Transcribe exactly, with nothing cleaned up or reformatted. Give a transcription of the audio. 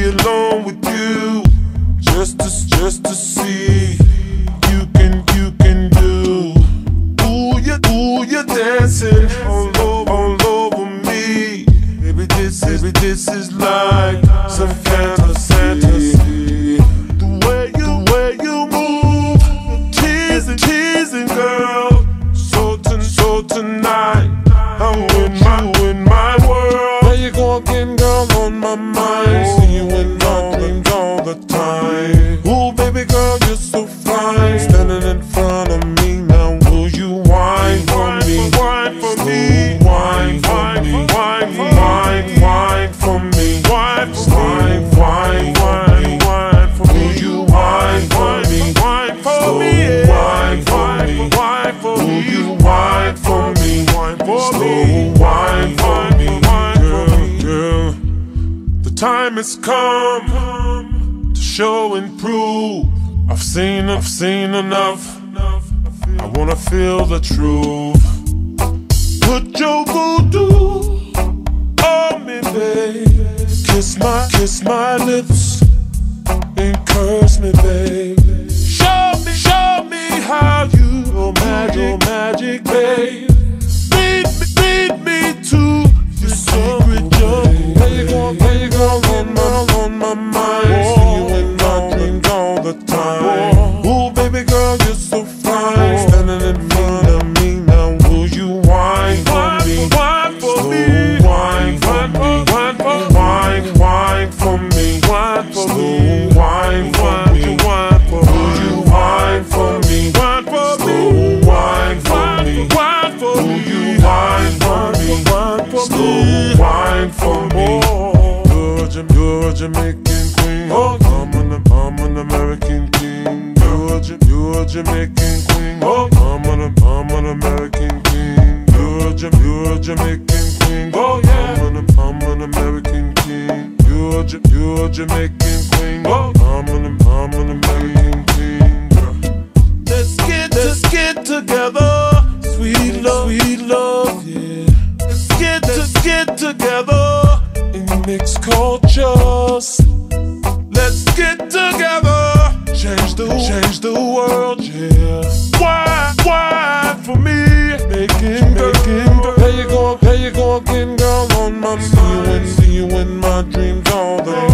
be alone with you, just to, just to see you can, you can do. Ooh, you, ooh, you're dancing all over, all over me. Baby, this, baby, this is like some fantasy. The way you, the way you move, teasing, teasing, girl. So, to, so tonight, I'm in my, in my world. There you go again, girl, on my mind. See you in my dreams all the time. Ooh, baby girl, you're so fine. Standing in front of me now, will you whine for me? Whine for me. Whine for me. Whine, whine, whine for me. Whine for me. Whine, whine, whine for me. Will you whine for me? Whine for me. Whine for me. Whine for me. Will you whine for me? Whine for me. Whine for me. Girl, girl, the time has come to show and prove. I've seen, I've seen enough. I wanna feel the truth. Put your voodoo on me, babe. Kiss my, kiss my lips and curse me, babe. Show me, show me how you your magic, your magic, babe. Lead me, lead me to your secret jungle. There you go, there you go, on my, on my mind. See you in my dreams all the time. Ooh, baby girl, you're so fine. Standing in front of me now, will you whine for me? Whine for me. Whine for me. Whine for me. Whine, whine for me. Whine for me. Whine for me. Whine for me. Will you whine for me? Whine for me. Whine for me. Whine for me. Will you whine for me? Whine for me. Whine for me. You're a, you're a Jamaican queen. I'm an, I'm an American king. You're a, you're a Jamaican queen. I'm an, I'm an American king. You're a, you're a Jamaican queen. I'm an, I'm an American king. You're a, you're a Jamaican queen. I'm an, I'm an American king. Let's get, let's get together, sweet love, sweet love, yeah. Let's get, let's get together in mixed cultures. Let's get together, change the, change the world, yeah. Why, why for me, making, making. There you go, there you go again, girl, on my mind. See you in, see you in my dreams all the